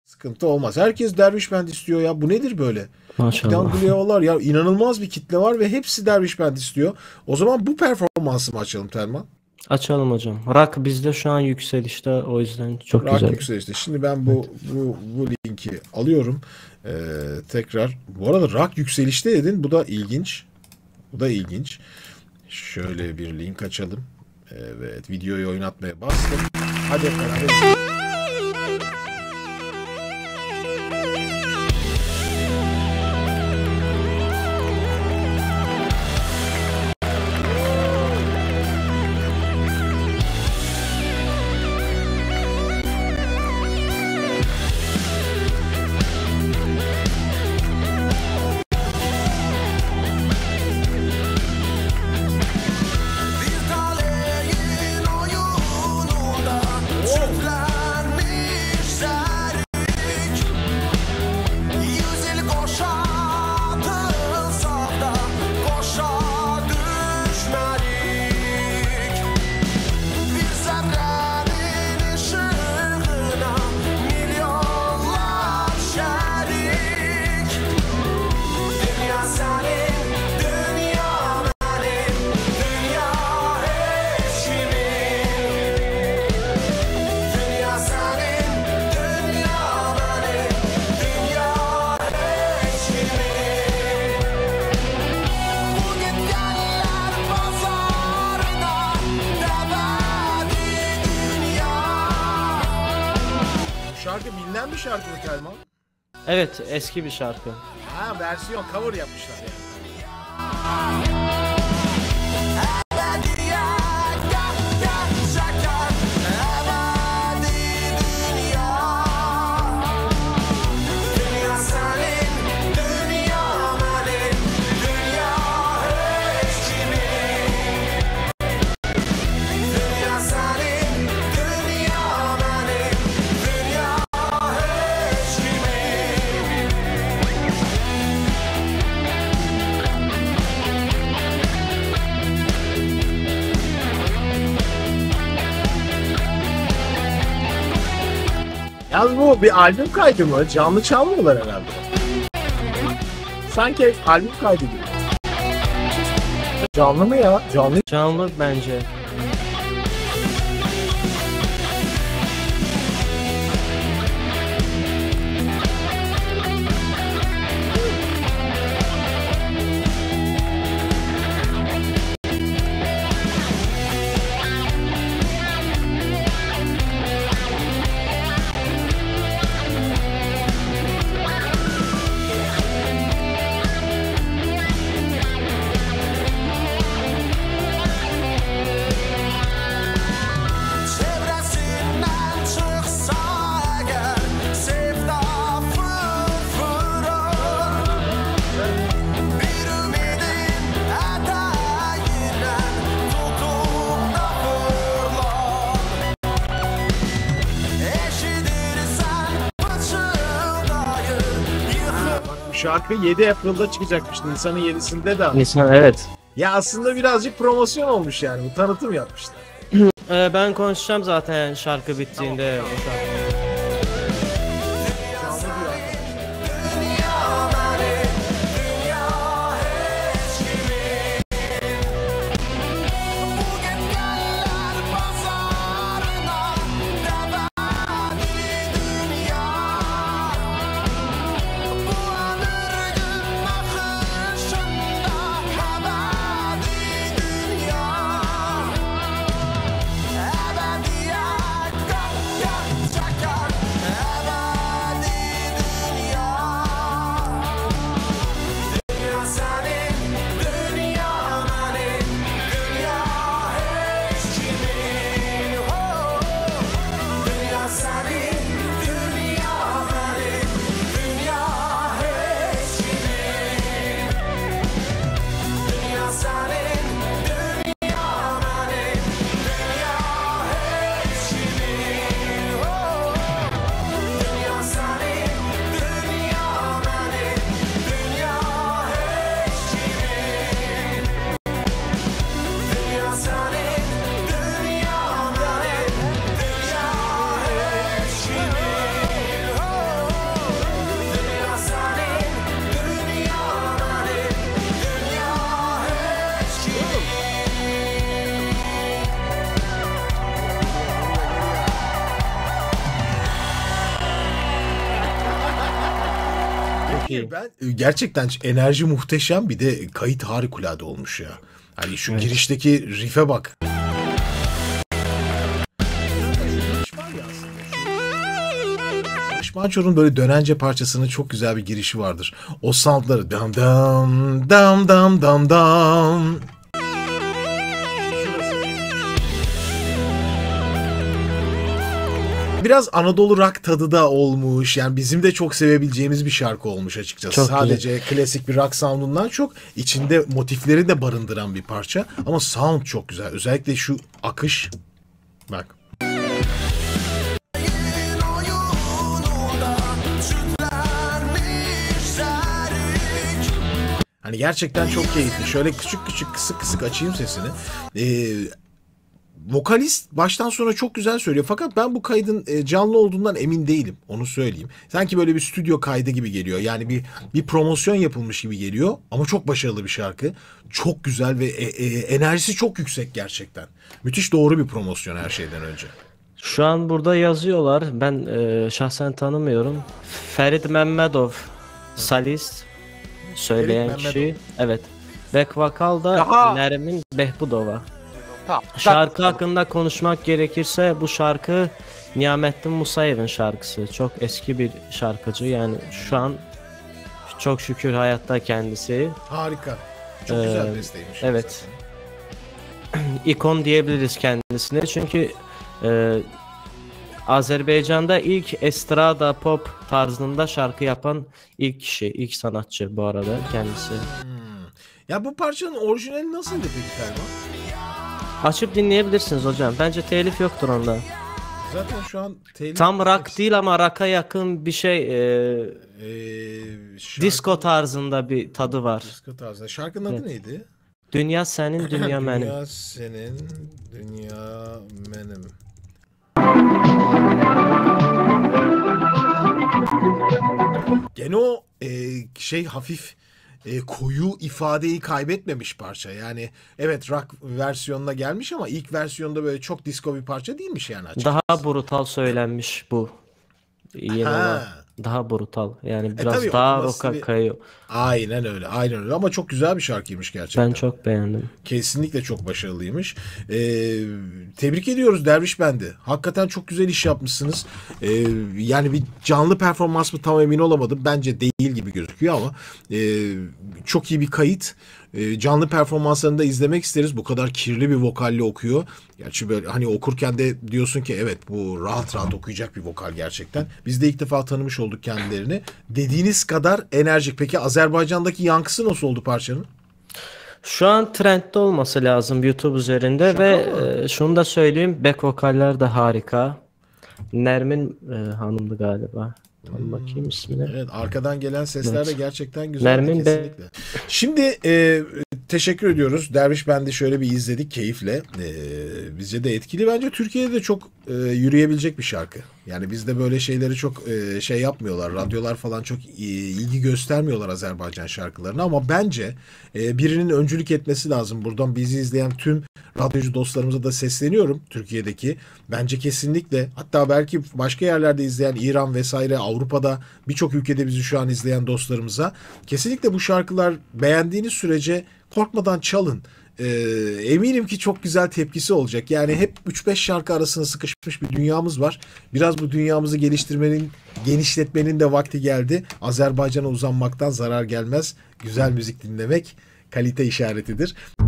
Sıkıntı olmaz. Herkes Derviş Band istiyor ya. Bu nedir böyle? Maşallah. Danglio'lar ya, inanılmaz bir kitle var ve hepsi Derviş Band istiyor. O zaman bu performansı mı açalım Telman? Açalım hocam. Rock bizde şu an yükselişte, o yüzden çok Rock güzel. yükselişte. Şimdi ben Evet. bu linki alıyorum. Tekrar. Bu arada rock yükselişte dedin. Bu da ilginç. Bu da ilginç. Şöyle bir link açalım. Evet, videoyu oynatmaya bastım. Hadi beraber. Şarkı bilinen bir şarkı mı Telman? Evet, eski bir şarkı. Ha, versiyon cover yapmışlar yani. Yalnız bu bir albüm kaydı mı? Canlı çalmıyorlar herhalde. Sanki albüm kaydı gibi. Canlı mı ya? Canlı. Canlı bence. Şarkı 7 April'da çıkacakmış. Nisan'ın 7'sinde de. Nisan, evet. Ya aslında birazcık promosyon olmuş yani. Bu tanıtım yapmışlar. Ben konuşacağım zaten şarkı bittiğinde. Hocam. Canlı diyor arkadaşlar. iyi. Ben gerçekten enerji muhteşem, bir de kayıt harikulade olmuş ya. Hani şu girişteki riff'e bak. Barış Manço'nun böyle Dönence parçasının çok güzel bir girişi vardır. O soundları dam dam dam dam dam dam. Biraz Anadolu rock tadı da olmuş. Yani bizim de çok sevebileceğimiz bir şarkı olmuş açıkçası. Çok Sadece klasik bir rock sound'undan çok içinde motifleri de barındıran bir parça. Ama sound çok güzel. Özellikle şu akış. Bak. Hani gerçekten çok keyifli. Şöyle küçük küçük kısık kısık açayım sesini. Vokalist baştan sona çok güzel söylüyor. Fakat ben bu kaydın canlı olduğundan emin değilim. Onu söyleyeyim. Sanki böyle bir stüdyo kaydı gibi geliyor. Yani bir promosyon yapılmış gibi geliyor. Ama çok başarılı bir şarkı. Çok güzel ve enerjisi çok yüksek gerçekten. Müthiş doğru bir promosyon her şeyden önce. Şu an burada yazıyorlar. Ben şahsen tanımıyorum. Ferit Mehmedov, solist, söyleyen Ferit kişi. Evet. Back vokal da Aha. Nermin Behbudova. Tamam. Şarkı hakkında konuşmak gerekirse bu şarkı Niyamettin Musayev'in şarkısı. Çok eski bir şarkıcı. Yani şu an çok şükür hayatta kendisi. Harika. Çok güzel besteymiş. Evet. İkon diyebiliriz kendisine. Çünkü Azerbaycan'da ilk estrada pop tarzında şarkı yapan ilk kişi, ilk sanatçı bu arada kendisi. Ya bu parçanın orijinali nasıldı peki Ferman? Açıp dinleyebilirsiniz hocam. Bence telif yoktur onda. Zaten şu an Tam rock değil ama rock'a yakın bir şey. Disco tarzında bir tadı var. Disco tarzında. Şarkının adı neydi? Dünya senin, dünya benim. Dünya senin, dünya benim. Gene o hafif koyu ifadeyi kaybetmemiş parça. Yani evet rock versiyonuna gelmiş ama ilk versiyonda böyle çok disco bir parça değilmiş yani açıkçası. Daha brutal söylenmiş bu. Yeni Ha. olan. Daha brutal. Yani biraz tabii daha okuması rock'a bir- kayıyor. Aynen öyle, aynen öyle ama çok güzel bir şarkıymış gerçekten. Ben çok beğendim. Kesinlikle çok başarılıymış. Tebrik ediyoruz Derviş Bandi. Hakikaten çok güzel iş yapmışsınız. Yani bir canlı performans mı tam emin olamadım. Bence değil gibi gözüküyor ama çok iyi bir kayıt. Canlı performanslarını da izlemek isteriz. Bu kadar kirli bir vokalle okuyor. Gerçi böyle hani okurken de diyorsun ki evet bu rahat rahat okuyacak bir vokal gerçekten. Biz de ilk defa tanımış olduk kendilerini. Dediğiniz kadar enerjik. Peki Azerbaycan'daki yankısı nasıl oldu parçanın? Şu an trendde olması lazım YouTube üzerinde ve şunu da söyleyeyim, back vokaller de harika. Nermin hanımdı galiba. Tam bakayım ismine. Evet, arkadan gelen sesler de Evet. gerçekten güzel. Nermin Kesinlikle. Şimdi teşekkür ediyoruz. Derviş Bandi şöyle bir izledik keyifle. Bizce de etkili. Bence Türkiye'de de çok yürüyebilecek bir şarkı. Yani bizde böyle şeyleri çok şey yapmıyorlar. Radyolar falan çok ilgi göstermiyorlar Azerbaycan şarkılarına ama bence birinin öncülük etmesi lazım. Buradan bizi izleyen tüm radyocu dostlarımıza da sesleniyorum Türkiye'deki. Bence kesinlikle, hatta belki başka yerlerde izleyen İran vesaire, Avrupa'da birçok ülkede bizi şu an izleyen dostlarımıza kesinlikle bu şarkılar beğendiğiniz sürece korkmadan çalın. Eminim ki çok güzel tepkisi olacak. Yani hep 3-5 şarkı arasına sıkışmış bir dünyamız var. Biraz bu dünyamızı geliştirmenin, genişletmenin de vakti geldi. Azerbaycan'a uzanmaktan zarar gelmez. Güzel müzik dinlemek kalite işaretidir.